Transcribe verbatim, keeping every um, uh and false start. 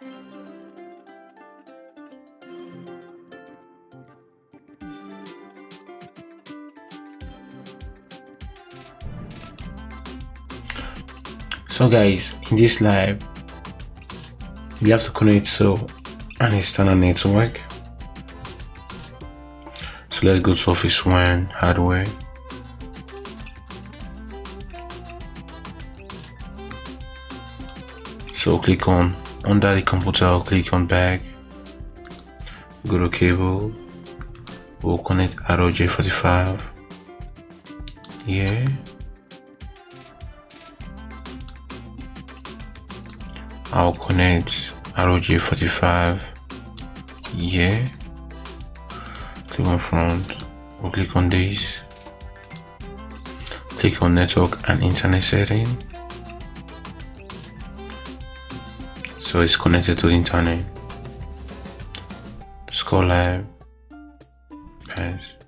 So guys, in this lab we have to connect to an external network. So let's go to Office one hardware. So click on under the computer, I'll click on bag, go to cable, we'll connect R O J forty-five. Yeah. I'll connect R O J forty-five. Yeah. Click on front. We'll click on this. Click on network and internet setting. So it's connected to the internet. Score lab. Pass.